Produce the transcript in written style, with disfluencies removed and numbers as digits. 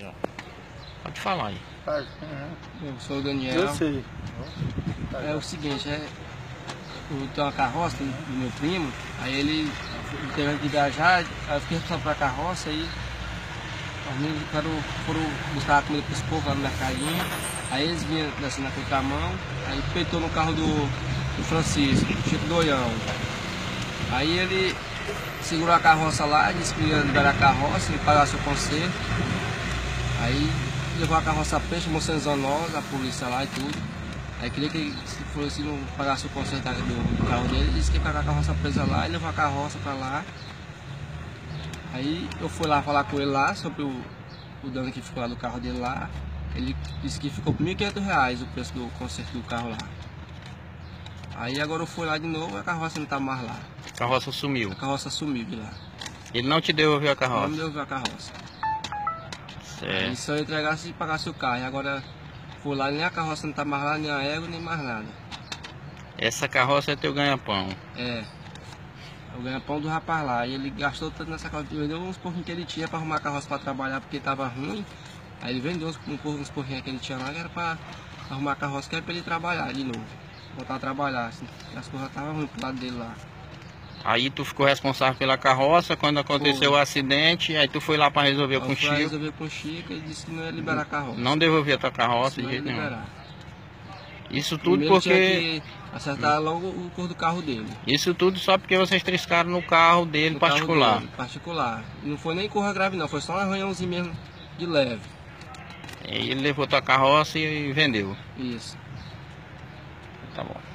Pode falar aí. Eu sou o Daniel. Eu sei. É o seguinte, eu tenho uma carroça do meu primo, aí ele teve que viajar, aí eu fiquei responsável pela carroça, aí os meninos foram buscar a comida para esse povo lá no mercadinho, aí eles vinham descendo na contramão, aí peitou no carro do Francisco, Chico Doião. Aí ele segurou a carroça lá, disse que ia liberar a carroça e pagasse o conserto. Aí levou a carroça a pé, chamou Sanzonosa, a polícia lá e tudo. Aí queria que se não pagasse o conserto do carro dele, ele disse que ia pegar a carroça presa lá e levou a carroça pra lá. Aí eu fui lá falar com ele lá sobre o dano que ficou lá do carro dele lá. Ele disse que ficou por R$ 1.500 o preço do conserto do carro lá. Aí agora eu fui lá de novo e a carroça não tá mais lá. A carroça sumiu. A carroça sumiu de lá. Ele não te devolveu a Não carroça? me devolveu a carroça. Certo. Aí só eu entregasse e pagasse o carro. E agora fui lá, nem a carroça não tá mais lá, nem a égua, nem mais nada. Essa carroça é teu ganha-pão. É. O ganha-pão do rapaz lá. E ele gastou tanto nessa carroça. Vendeu uns porquinhos que ele tinha pra arrumar a carroça pra trabalhar porque tava ruim. Aí ele vendeu uns porquinhos que ele tinha lá que era pra arrumar a carroça, que era pra ele trabalhar de novo. Voltar a trabalhar, assim. E as coisas estavam ruins pro lado dele lá. Aí tu ficou responsável pela carroça quando aconteceu o acidente, aí tu foi lá pra resolver com o Chico. Foi Chico. resolver com o Chico e disse que não ia liberar a carroça. Não devolvia a tua carroça de não ia jeito nenhum. liberar. Isso tudo Primeiro porque... tinha que acertar logo o cor do carro dele. Isso tudo só porque vocês triscaram no carro dele No particular. Carro dele, particular. Não foi nem corra grave não, foi só um arranhãozinho mesmo de leve. E ele levou tua carroça e vendeu. Isso. Tá bom.